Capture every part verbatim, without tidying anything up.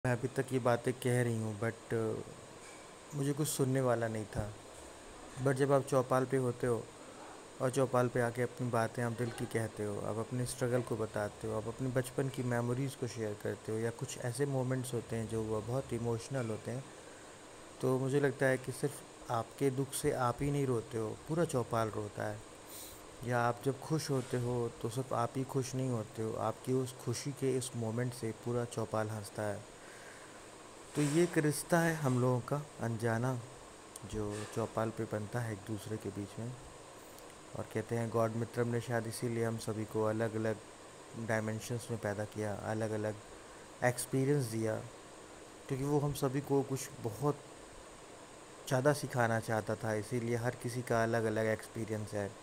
मैं अभी तक ये बातें कह रही हूँ बट मुझे कुछ सुनने वाला नहीं था। बट जब आप चौपाल पे होते हो और चौपाल पे आके अपनी बातें आप दिल की कहते हो, आप अपने स्ट्रगल को बताते हो, आप अपने बचपन की मेमोरीज़ को शेयर करते हो, या कुछ ऐसे मोमेंट्स होते हैं जो वो बहुत इमोशनल होते हैं, तो मुझे लगता है कि सिर्फ आपके दुख से आप ही नहीं रोते हो, पूरा चौपाल रोता है। या आप जब खुश होते हो तो सिर्फ आप ही खुश नहीं होते हो, आपकी उस खुशी के इस मोमेंट से पूरा चौपाल हंसता है। तो ये एक रिश्ता है हम लोगों का अनजाना, जो चौपाल पे बनता है एक दूसरे के बीच में। और कहते हैं गॉड मित्रम ने शायद इसीलिए हम सभी को अलग अलग डायमेंशंस में पैदा किया, अलग अलग एक्सपीरियंस दिया, क्योंकि वो हम सभी को कुछ बहुत ज़्यादा सिखाना चाहता था। इसीलिए हर किसी का अलग अलग एक्सपीरियंस है।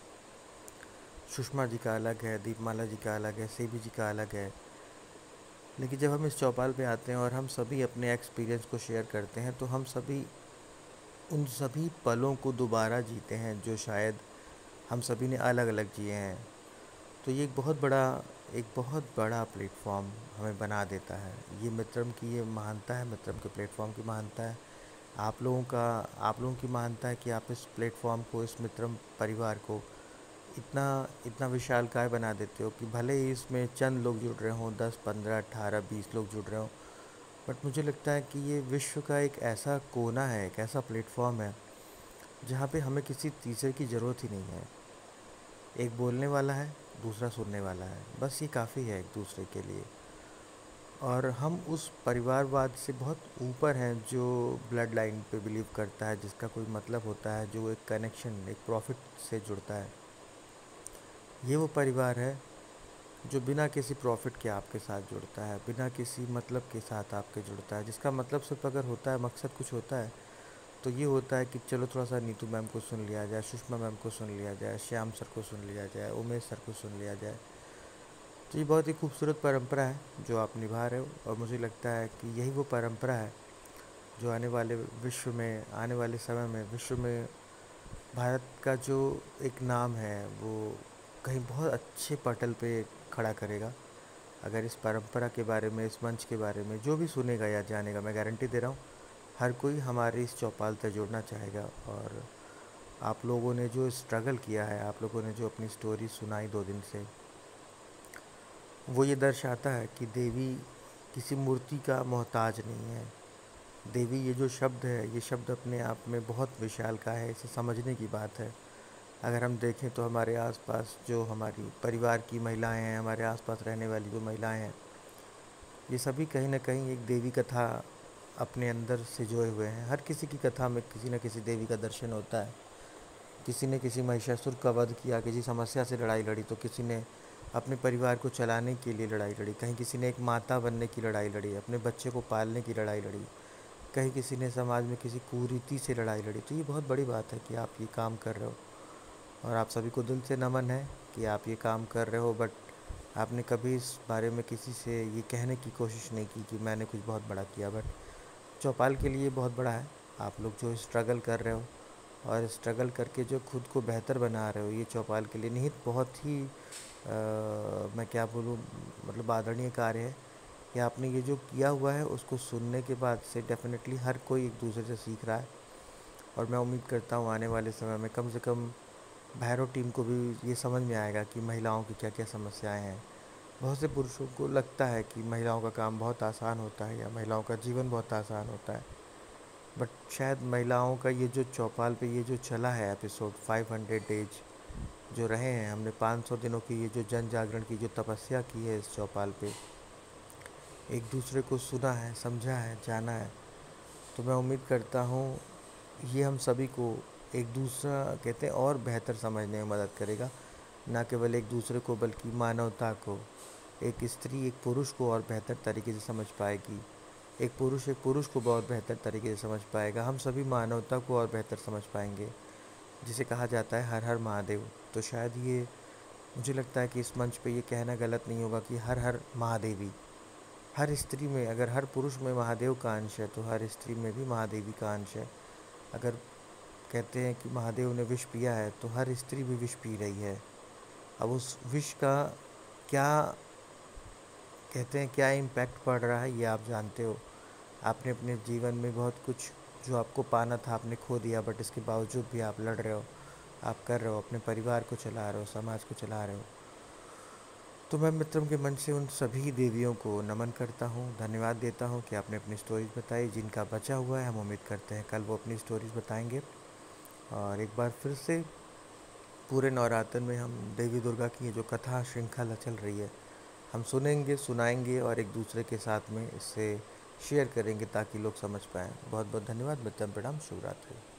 सुषमा जी का अलग है, दीपमाला जी का अलग है, सेबी जी का अलग है। लेकिन जब हम इस चौपाल पे आते हैं और हम सभी अपने एक्सपीरियंस को शेयर करते हैं, तो हम सभी उन सभी पलों को दोबारा जीते हैं जो शायद हम सभी ने अलग अलग जिए हैं। तो ये एक बहुत बड़ा एक बहुत बड़ा प्लेटफॉर्म हमें बना देता है। ये मित्रम की ये महानता है, मित्रम के प्लेटफॉर्म की महानता है। आप लोगों का आप लोगों की महानता है कि आप इस प्लेटफॉर्म को, इस मित्रम परिवार को इतना इतना विशालकाय बना देते हो कि भले ही इसमें चंद लोग जुड़ रहे हों, दस पंद्रह अठारह बीस लोग जुड़ रहे हों, बट मुझे लगता है कि ये विश्व का एक ऐसा कोना है, एक ऐसा प्लेटफॉर्म है जहाँ पे हमें किसी तीसरे की ज़रूरत ही नहीं है। एक बोलने वाला है, दूसरा सुनने वाला है, बस ये काफ़ी है एक दूसरे के लिए। और हम उस परिवारवाद से बहुत ऊपर हैं जो ब्लड लाइन पे बिलीव करता है, जिसका कोई मतलब होता है, जो एक कनेक्शन, एक प्रॉफिट से जुड़ता है। ये वो परिवार है जो बिना किसी प्रॉफिट के आपके साथ जुड़ता है, बिना किसी मतलब के साथ आपके जुड़ता है, जिसका मतलब सिर्फ अगर होता है, मकसद कुछ होता है, तो ये होता है कि चलो थोड़ा सा नीतू मैम को सुन लिया जाए, सुषमा मैम को सुन लिया जाए, श्याम सर को सुन लिया जाए, उमेश सर को सुन लिया जाए। तो ये बहुत ही खूबसूरत परंपरा है जो आप निभा रहे हो, और मुझे लगता है कि यही वो परंपरा है जो आने वाले विश्व में, आने वाले समय में विश्व में भारत का जो एक नाम है वो कहीं बहुत अच्छे पटल पे खड़ा करेगा। अगर इस परंपरा के बारे में, इस मंच के बारे में जो भी सुनेगा या जानेगा, मैं गारंटी दे रहा हूँ हर कोई हमारे इस चौपाल से जुड़ना चाहेगा। और आप लोगों ने जो स्ट्रगल किया है, आप लोगों ने जो अपनी स्टोरी सुनाई दो दिन से, वो ये दर्शाता है कि देवी किसी मूर्ति का मोहताज नहीं है। देवी ये जो शब्द है, ये शब्द अपने आप में बहुत विशाल का है, इसे समझने की बात है। अगर हम देखें तो हमारे आसपास जो हमारी परिवार की महिलाएं हैं, हमारे आसपास रहने वाली जो महिलाएं हैं, ये सभी कहीं ना कहीं एक देवी कथा अपने अंदर सिजोए हुए हैं। हर किसी की कथा में किसी न किसी देवी का दर्शन होता है। किसी ने किसी महिषासुर का वध किया, किसी समस्या से लड़ाई लड़ी, तो किसी ने अपने परिवार को चलाने के लिए लड़ाई लड़ी, कहीं किसी ने एक माता बनने की लड़ाई लड़ी, अपने बच्चे को पालने की लड़ाई लड़ी, कहीं किसी ने समाज में किसी कुरीति से लड़ाई लड़ी। तो ये बहुत बड़ी बात है कि आप ये काम कर रहे हो, और आप सभी को दिल से नमन है कि आप ये काम कर रहे हो। बट आपने कभी इस बारे में किसी से ये कहने की कोशिश नहीं की कि मैंने कुछ बहुत बड़ा किया। बट चौपाल के लिए बहुत बड़ा है आप लोग जो स्ट्रगल कर रहे हो, और स्ट्रगल करके जो खुद को बेहतर बना रहे हो, ये चौपाल के लिए निहित बहुत ही आ, मैं क्या बोलूँ, मतलब आदरणीय कार्य है कि आपने ये जो किया हुआ है उसको सुनने के बाद से डेफिनेटली हर कोई एक दूसरे से सीख रहा है। और मैं उम्मीद करता हूँ आने वाले समय में कम से कम भैरव टीम को भी ये समझ में आएगा कि महिलाओं की क्या क्या समस्याएं हैं। बहुत से पुरुषों को लगता है कि महिलाओं का काम बहुत आसान होता है या महिलाओं का जीवन बहुत आसान होता है, बट शायद महिलाओं का ये जो चौपाल पे ये जो चला है एपिसोड, फाइव हंड्रेड डेज जो रहे हैं, हमने पाँच सौ दिनों की ये जो जन जागरण की जो तपस्या की है इस चौपाल पे, एक दूसरे को सुना है, समझा है, जाना है। तो मैं उम्मीद करता हूँ ये हम सभी को एक दूसरा, कहते हैं, और बेहतर समझने में मदद करेगा। ना केवल एक दूसरे को बल्कि मानवता को, एक स्त्री एक पुरुष को और बेहतर तरीके से समझ पाएगी, एक पुरुष एक पुरुष को बहुत बेहतर तरीके से समझ पाएगा, हम सभी मानवता को और बेहतर समझ पाएंगे। जिसे कहा जाता है हर हर महादेव। तो शायद ये, मुझे लगता है कि इस मंच पे ये कहना गलत नहीं होगा कि हर हर महादेवी। हर स्त्री में, अगर हर पुरुष में महादेव का अंश है तो हर स्त्री में भी महादेवी का अंश है। अगर कहते हैं कि महादेव ने विष पिया है तो हर स्त्री भी विष पी रही है। अब उस विष का क्या, कहते हैं, क्या इम्पैक्ट पड़ रहा है ये आप जानते हो। आपने अपने जीवन में बहुत कुछ जो आपको पाना था आपने खो दिया, बट इसके बावजूद भी आप लड़ रहे हो, आप कर रहे हो, अपने परिवार को चला रहे हो, समाज को चला रहे हो। तो मैं मित्रों के मन से उन सभी देवियों को नमन करता हूँ, धन्यवाद देता हूँ कि आपने अपनी स्टोरीज बताई। जिनका बचा हुआ है हम उम्मीद करते हैं कल वो अपनी स्टोरीज बताएंगे। और एक बार फिर से पूरे नवरात्र में हम देवी दुर्गा की ये जो कथा श्रृंखला चल रही है, हम सुनेंगे, सुनाएंगे और एक दूसरे के साथ में इससे शेयर करेंगे ताकि लोग समझ पाएँ। बहुत बहुत धन्यवाद मित्रम, प्रणाम, शुभ रात्रि।